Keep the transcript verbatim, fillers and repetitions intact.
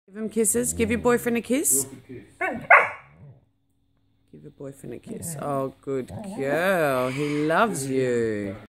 Give him kisses. Give your boyfriend a kiss. Give your boyfriend a kiss. Oh, good girl. He loves you.